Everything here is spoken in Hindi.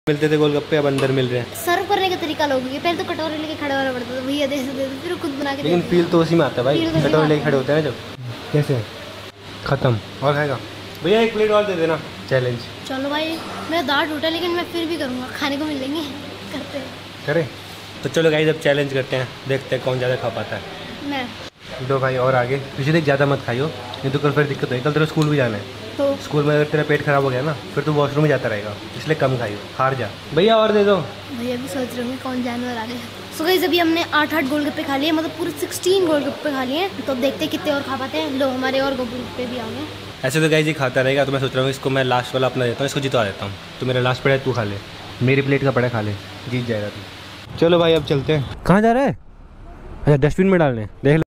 मिलते थे गोलगप्पे, अब अंदर मिल रहे हैं। सर्व करने का तरीका लोगों की, पहले तो कटोरे लेके खड़ा होना पड़ता था, भैया दे दे, फिर खुद बना के। लेकिन फील तो उसी में आता है भाई, कटोरे लेके खड़े होते हैं जब। कैसे खत्म और खाएगा भैया, एक प्लेट और दे देना, चैलेंज। चलो भाई, मेरा दांत टूटा लेकिन मैं फिर भी करूँगा, खाने को मिलेंगे, करते हैं। करें तो चलो गाइस, अब चैलेंज करते हैं, देखते हैं कौन ज़्यादा खा पाता है। मैं दो भाई और आगे पीछे देख, ज़्यादा मत खाइयो, नहीं तो कल फिर दिक्कत होगी। कल तेरा स्कूल भी जाना है, तो स्कूल में अगर तेरा पेट खराब हो गया ना, फिर तो वॉशरूम में जाता रहेगा, इसलिए कम खाइयो, हार जा। भैया और दे दो। भैया भी सोच रहे होंगे कौन जानवर आ गया। सो गाइस, अभी हमने 8 गोलगप्पे खा लिए, मतलब पूरे 16 गोलगप्पे खा लिए, तो देखते कितने और खा पाते हैं। लो हमारे और गोलगप्पे भी आ गए। ऐसे तो गाइस ये खाता रहेगा, तो मैं सोच रहा हूँ इसको मैं लास्ट वाला अपना देता हूँ, इसको जितवा देता हूँ। तो मेरा लास्ट पड़ा है, तू खा ले, मेरी प्लेट का पड़ा खा ले, जीत जाएगा तू। चलो भाई अब चलते हैं। कहाँ जा रहा है? अच्छा डस्टबिन में डालने, देख